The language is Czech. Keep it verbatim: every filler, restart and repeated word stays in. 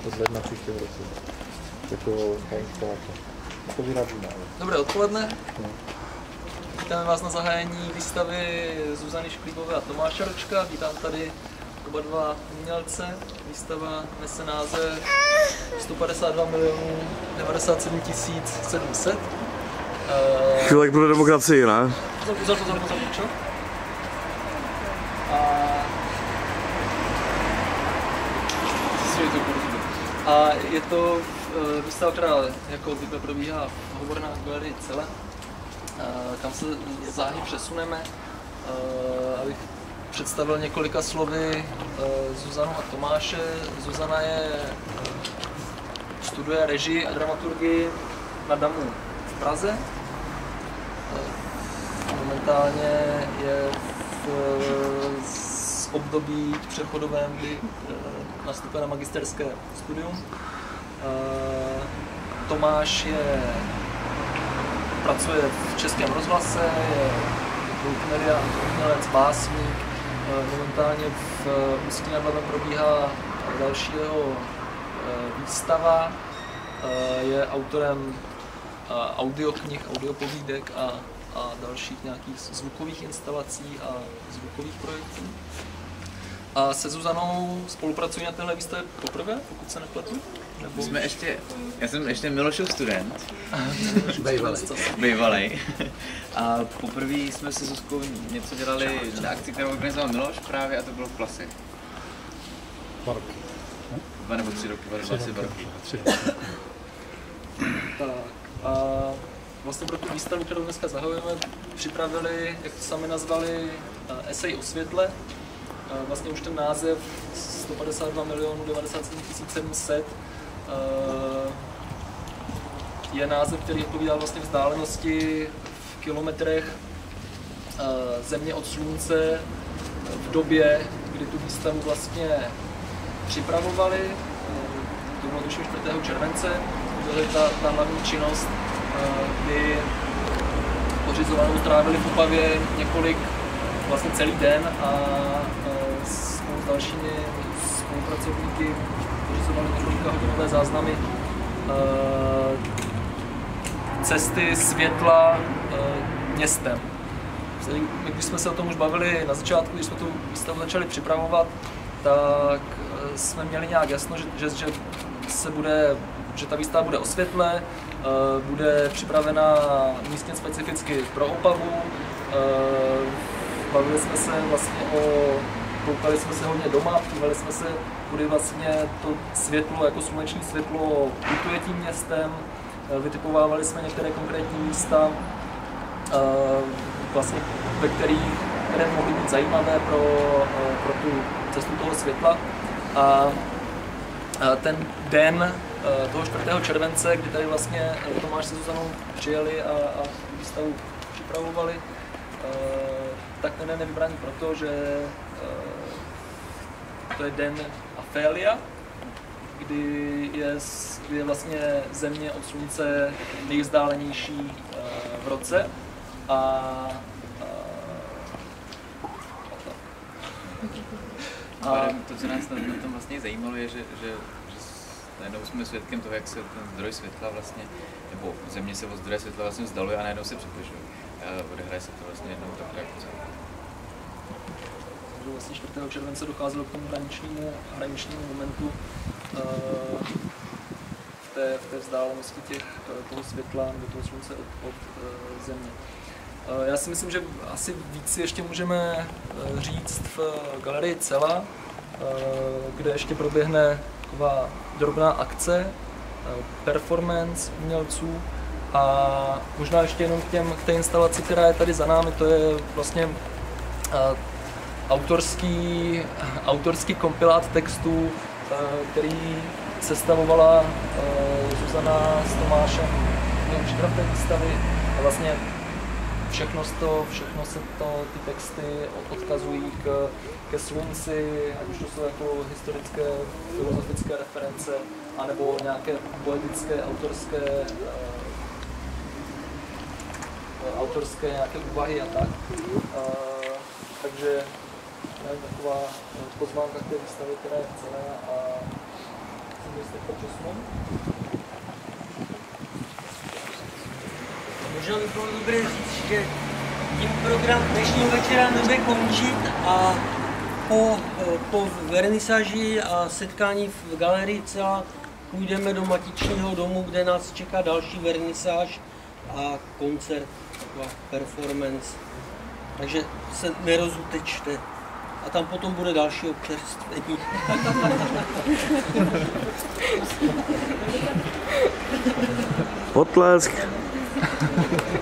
od ledna příštího roce. Jako ta instalace. To vyrábíme. Dobré odpoledne. No. Vítáme vás na zahájení výstavy Zuzany Šklíbové a Tomáše Ročka. Vítám tady oba dva umělce. Výstava nese název sto padesát dva milionů devadesát sedm tisíc sedm set. Chvílek pro demokracii, ne? Pozor, pozor, pozor, pozor, čo? A... A je to výstava, která jako obvykle probíhá v Hovorná galerii Cele, kam se záhy přesuneme, abych představil několika slovy Zuzanu a Tomáše. Zuzana je, studuje režii a dramaturgii na DAMu v Praze. Momentálně je v období přechodovém, kdy nastupuje na magisterské studium. Tomáš je, pracuje v Českém rozhlase, je multimediální umělec, básník. Momentálně v Ústí nad Labem probíhá další jeho výstava. Je autorem audioknih, audiopovídek a, a dalších nějakých zvukových instalací a zvukových projektů. A se Zuzanou spolupracují na téhle výstavě poprvé, pokud se nepletu? Nebo... Jsme ještě, já jsem ještě Milošův student. Bejvalej. Bejvalej. A poprvé jsme se Zuzkou něco dělali na akci, kterou organizoval Miloš právě, a to bylo v Plase. Dva roky. Dva nebo tři roky, dva roky. Tři roky. Tak a vlastně pro tu výstavu, kterou dneska zahajujeme, připravili, jak to sami nazvali, esej o světle. Vlastně už ten název sto padesát dva milionů devadesát sedm tisíc sedm set je název, který odpovídá vlastně vzdálenosti v kilometrech Země od Slunce v době, kdy tu výstavu vlastně připravovali. To bylo tuším čtvrtého července, to je ta, ta hlavní činnost, kdy pořizovanou trávili v Opavě několik, vlastně celý den a spolu s dalšími spolupracovníky pořizovali několika hodinové záznamy cesty světla městem. Když jsme se o tom už bavili na začátku, když jsme tu výstavu začali připravovat, tak jsme měli nějak jasno, že, že, že, se bude, že ta výstava bude o světle, bude připravena místně specificky pro Opavu. Bavili jsme se vlastně o, koukali jsme se hodně doma, dívali jsme se, kudy vlastně to světlo, jako sluneční světlo putuje tím městem, vytipovávali jsme některé konkrétní místa, vlastně, ve kterých, které mohly být zajímavé pro, pro tu cestu toho světla. A ten den toho čtvrtého července, kdy tady vlastně Tomáš se Zuzanou přijeli a, a výstavu připravovali, tak ten den je vybraný proto, že to je den Afélia, kdy je, je vlastně Země od Slunce nejvzdálenější v roce. A, a, a to, co nás na tom vlastně zajímalo, je, že, že, že najednou jsme svědkem toho, jak se ten zdroj světla vlastně, nebo Země se od zdroje světla vlastně vzdaluje a najednou se přibližuje. Odehraje se to vlastně jednou takhle jako celé. Takže vlastně čtvrtého července docházelo k tomu hraničnímu, hraničnímu momentu uh, v, té, v té vzdálenosti těch, toho světla nebo toho slunce od, od uh, Země. Uh, já si myslím, že asi víc ještě můžeme uh, říct v galerii Cela, uh, kde ještě proběhne taková drobná akce, uh, performance umělců. A možná ještě jenom k, těm, k té instalaci, která je tady za námi, to je vlastně uh, autorský, autorský kompilát textů, uh, který sestavovala uh, Zuzana s Tomášem během příprav té výstavy. A vlastně všechno, to, všechno se to, ty texty odkazují k, ke slunci, ať už to jsou jako historické, filozofické reference, anebo nějaké poetické, autorské uh, autorské nějaké úvahy a tak. Uh, takže nevím, taková pozvánka k té výstavě, která je celé a jste počasnou? Možná by bylo dobré říct, že tím program dnešního večera nebude končit a po, po vernisáži a setkání v galerii celá půjdeme do Matičního domu, kde nás čeká další vernisáž a koncert, taková performance. Takže se nerozutečte. A tam potom bude další občerstvení. Potlesk.